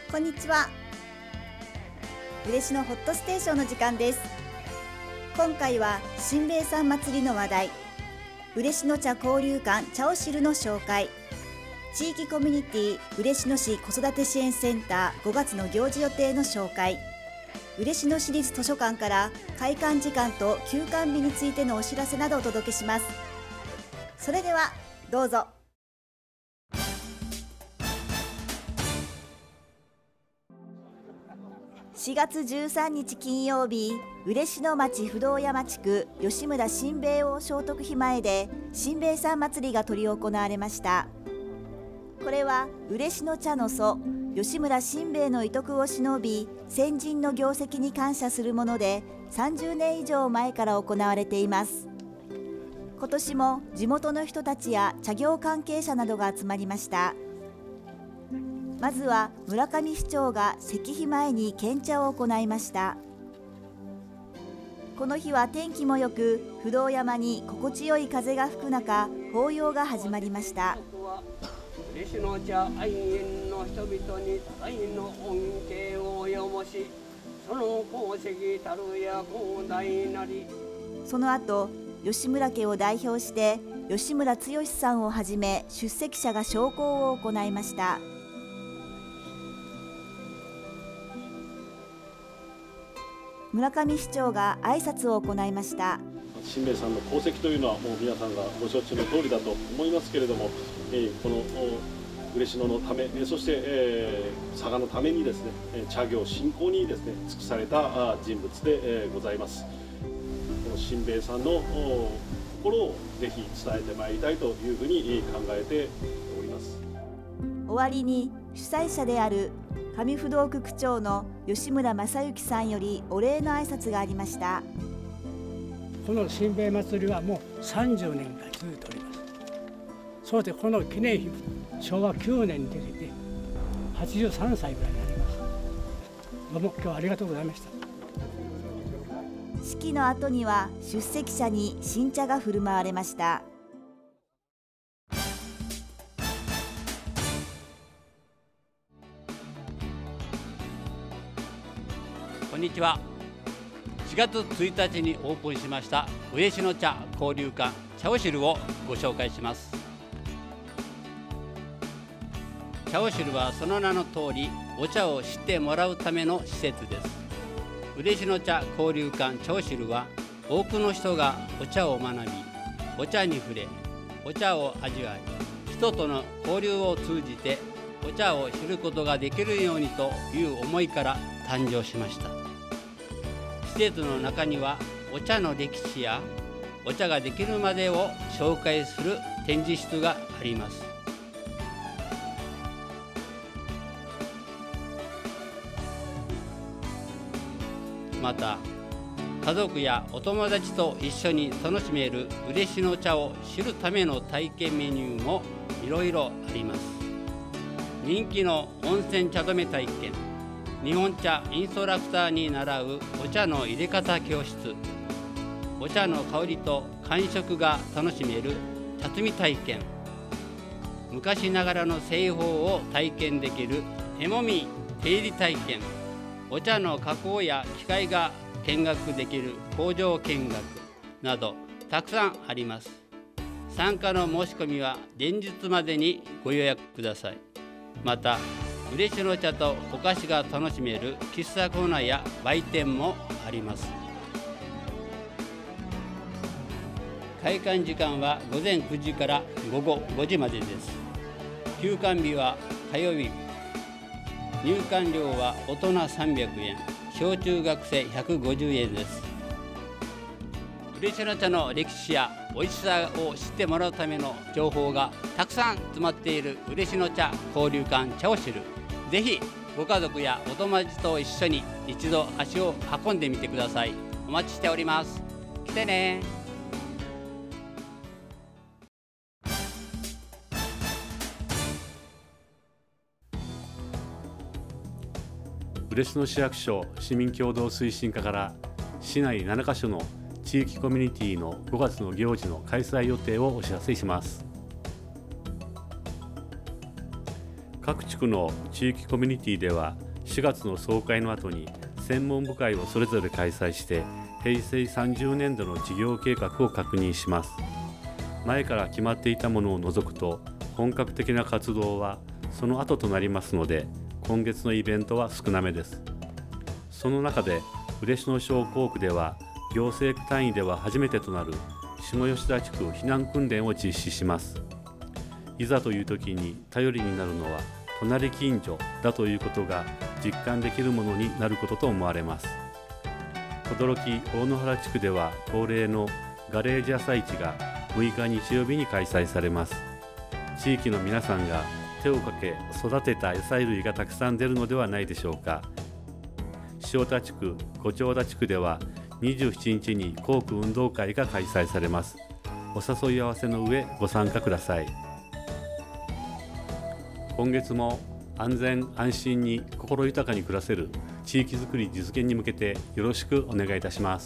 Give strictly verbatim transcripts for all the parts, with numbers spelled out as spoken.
こんにちは。嬉野ホットステーションの時間です。今回は新米さん祭りの話題、嬉野茶交流館茶を知るの紹介、地域コミュニティ嬉野市子育て支援センターごがつの行事予定の紹介、嬉野市立図書館から開館時間と休館日についてのお知らせなどをお届けします。それではどうぞ。しがつじゅうさんにち金曜日、嬉野町不動山地区吉村新米王聖徳碑前で新米さん祭りが執り行われました。これは嬉野茶の祖吉村新兵衛の遺徳を偲び、先人の業績に感謝するもので、さんじゅうねん以上前から行われています。今年も地元の人たちや茶業関係者などが集まりました。まずは村上市長が石碑前に献茶を行いました。この日は天気も良く、不動山に心地よい風が吹く中、法要が始まりました。 嬉野茶愛縁の人々に愛の恩恵を及ぼし、その功績たるや広大なり。その後、 吉村家を代表して吉村剛さんをはじめ出席者が焼香を行いました。村上市長が挨拶を行いました。 新兵衛さんの功績というのはもう皆さんがご承知の通りだと思いますけれども、えー、この嬉野のため、そして、えー、佐賀のためにですね、茶業振興にですね尽くされた人物で、えー、ございます。この新兵衛さんの心をぜひ伝えてまいりたいというふうに考えております。 終わりに主催者である上不動区区長の吉村正幸さんよりお礼の挨拶がありました。 この新兵衛祭りはもうさんじゅうねんが続いております。そしてこの記念碑、しょうわきゅうねんに出ててはちじゅうさんさいぐらいになります。どうも今日はありがとうございました。 式の後には出席者に新茶が振る舞われました。 こんにちは。しがつついたちにオープンしました嬉野茶交流館茶を知るをご紹介します。茶を知るはその名の通り、お茶を知ってもらうための施設です。嬉野茶交流館茶を知るは、多くの人がお茶を学び、お茶に触れ、お茶を味わい、人との交流を通じてお茶を知ることができるようにという思いから誕生しました。施設の中にはお茶の歴史やお茶ができるまでを紹介する展示室があります。また家族やお友達と一緒に楽しめる嬉野茶を知るための体験メニューもいろいろあります。人気の温泉茶止め体験、日本茶インストラクターに習うお茶の入れ方教室、お茶の香りと感触が楽しめる茶摘み体験、昔ながらの製法を体験できる手もみ手入り体験、お茶の加工や機械が見学できる工場見学などたくさんあります。参加の申し込みは前日までにご予約ください。また嬉野茶とお菓子が楽しめる喫茶コーナーや売店もあります。開館時間はごぜんくじからごごごじまでです。休館日は火曜日。入館料は大人さんびゃくえん、小中学生ひゃくごじゅうえんです。嬉野茶の歴史や美味しさを知ってもらうための情報がたくさん詰まっている嬉野茶交流館茶を知る。ぜひご家族やお友達と一緒に一度足を運んでみてください。お待ちしております。来てね。 嬉野市役所市民協同推進課から市内ななかしょの地域コミュニティのごがつの行事の開催予定をお知らせします。 各地区の地域コミュニティではしがつの総会の後に専門部会をそれぞれ開催して平成さんじゅうねんどの事業計画を確認します。前から決まっていたものを除くと本格的な活動はその後となりますので、今月のイベントは少なめです。その中で嬉野小校区では行政区単位では初めてとなる下吉田地区避難訓練を実施します。いざという時に頼りになるのは隣近所だということが実感できるものになることと思われます。轟大野原地区では恒例のガレージ朝市がむいか日曜日に開催されます。地域の皆さんが手をかけ育てた野菜類がたくさん出るのではないでしょうか。塩田地区、五丁田地区ではにじゅうしちにちに校区運動会が開催されます。お誘い合わせの上ご参加ください。今月も安全安心に心豊かに暮らせる地域づくり実現に向けてよろしくお願いいたします。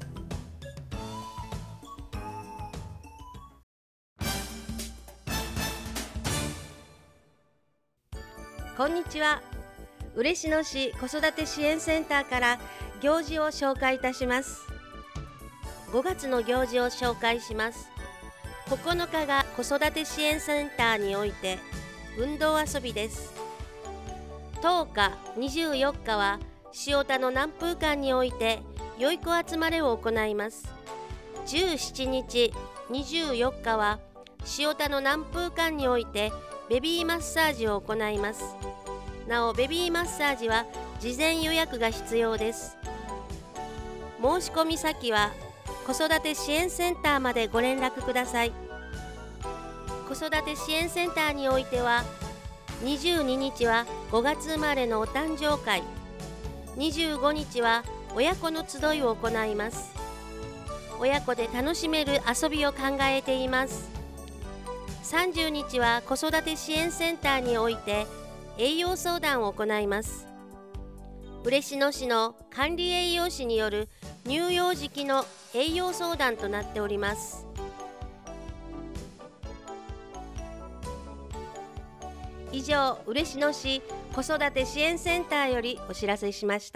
こんにちは。嬉野市子育て支援センターから行事を紹介いたします。ごがつの行事を紹介します。ここのかが子育て支援センターにおいて運動遊びです。とおか、にじゅうよっかは塩田の南風館においてよい子集まれを行います。じゅうしちにち、にじゅうよっかは塩田の南風館においてベビーマッサージを行います。なおベビーマッサージは事前予約が必要です。申し込み先は子育て支援センターまでご連絡ください。子育て支援センターにおいてはにじゅうににちはごがつ生まれのお誕生会、にじゅうごにちは親子の集いを行います。親子で楽しめる遊びを考えています。さんじゅうにちは子育て支援センターにおいて栄養相談を行います。嬉野市の管理栄養士による乳幼児期の栄養相談となっております。以上、嬉野市子育て支援センターよりお知らせしました。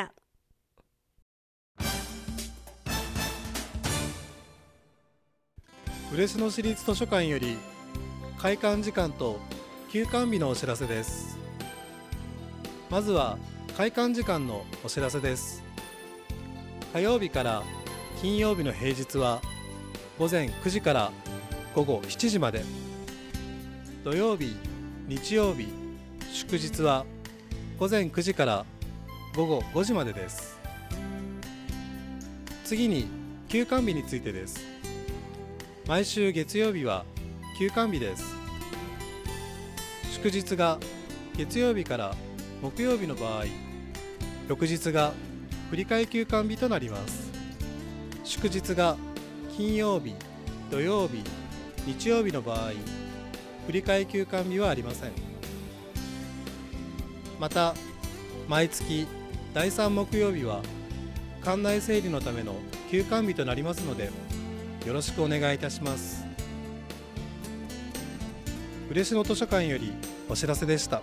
嬉野市立図書館より開館時間と休館日のお知らせです。まずは開館時間のお知らせです。火曜日から金曜日の平日はごぜんくじからごごしちじまで、土曜日、日曜日、祝日はごぜんくじからごごごじまでです。次に休館日についてです。毎週月曜日は休館日です。祝日が月曜日から木曜日の場合、翌日が振り替え休館日となります。祝日が金曜日、土曜日、日曜日の場合、振り替え休館日はありません。また、毎月だいさん木曜日は館内整理のための休館日となりますので、よろしくお願いいたします。嬉野図書館よりお知らせでした。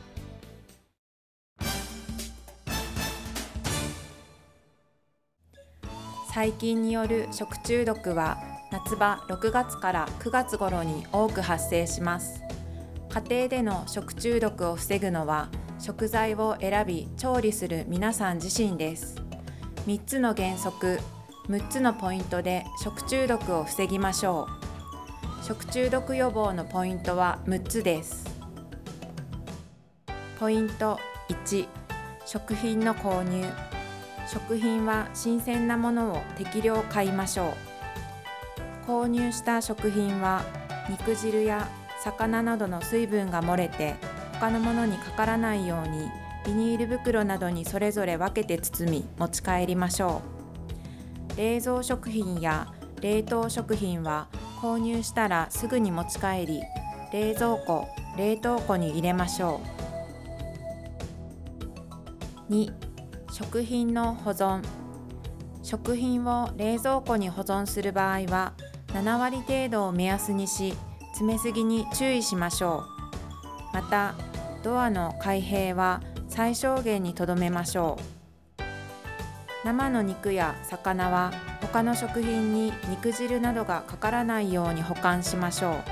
細菌による食中毒は夏場ろくがつからくがつ頃に多く発生します。家庭での食中毒を防ぐのは食材を選び調理する皆さん自身です。みっつの原則、むっつのポイントで食中毒を防ぎましょう。食中毒予防のポイントはむっつです。ポイントいち、食品の購入。食品は新鮮なものを適量買いましょう。購入した食品は肉汁や魚などの水分が漏れて他のものにかからないようにビニール袋などにそれぞれ分けて包み持ち帰りましょう。冷蔵食品や冷凍食品は購入したらすぐに持ち帰り冷蔵庫、冷凍庫に入れましょう。に、食品の保存。食品を冷蔵庫に保存する場合はななわり程度を目安にし、詰めすぎに注意しましょう。また、 ドアの開閉は最小限にとどめましょう。生の肉や魚は他の食品に肉汁などがかからないように保管しましょう。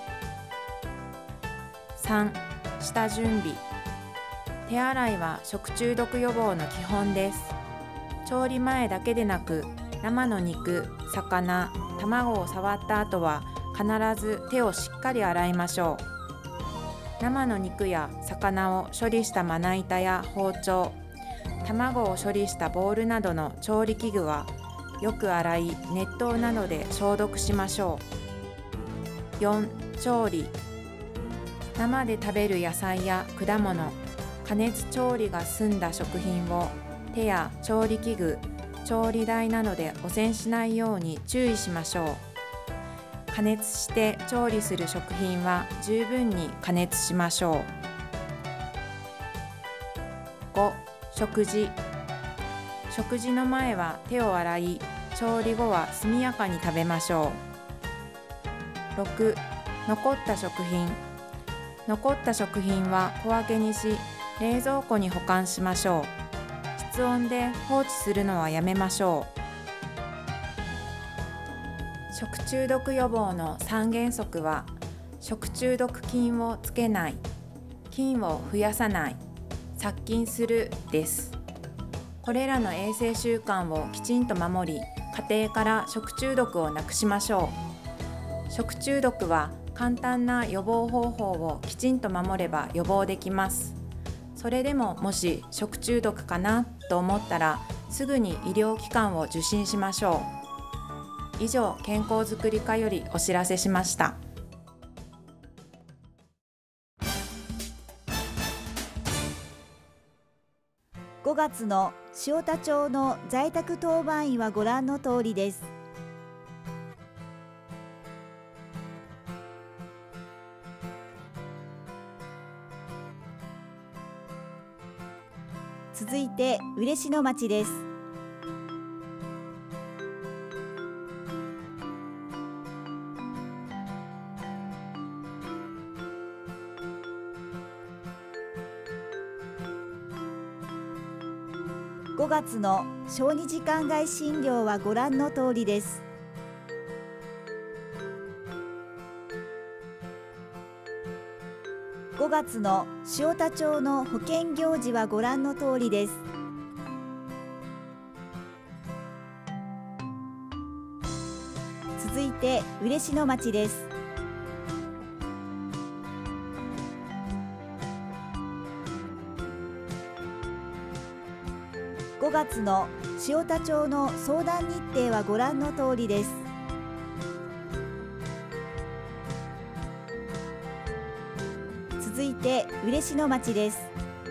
さん、下準備。手洗いは食中毒予防の基本です。調理前だけでなく、生の肉、魚、卵を触った後は必ず手をしっかり洗いましょう。生の肉や魚を処理したまな板や包丁、卵を処理したボウルなどの調理器具はよく洗い、熱湯などで消毒しましょう。よん、調理。生で食べる野菜や果物、加熱調理が済んだ食品を手や調理器具、調理台などで汚染しないように注意しましょう。加熱して調理する食品は十分に加熱しましょう。ご、食事。食事の前は手を洗い、調理後は速やかに食べましょう。ろく、残った食品。残った食品は小分けにし、冷蔵庫に保管しましょう。室温で放置するのはやめましょう。食中毒予防のさん原則は、食中毒菌をつけない、菌を増やさない、殺菌するです。これらの衛生習慣をきちんと守り、家庭から食中毒をなくしましょう。食中毒は簡単な予防方法をきちんと守れば予防できます。それでももし食中毒かなと思ったら、すぐに医療機関を受診しましょう。以上、健康づくり課よりお知らせしました。 ごがつの塩田町の在宅当番員はご覧の通りです。続いて嬉野町です。ごがつの小児時間外診療はご覧の通りです。ごがつの塩田町の保健行事はご覧の通りです。続いて嬉野町です。ごがつの塩田町の相談日程はご覧の通りです。続いて嬉野町です。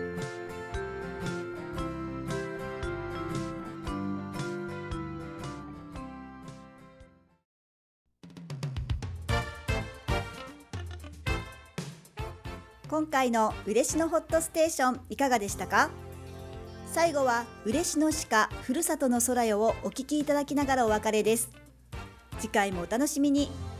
今回の嬉野ホットステーションいかがでしたか？最後は嬉野歯科ふるさとの空よをお聞きいただきながらお別れです。次回もお楽しみに。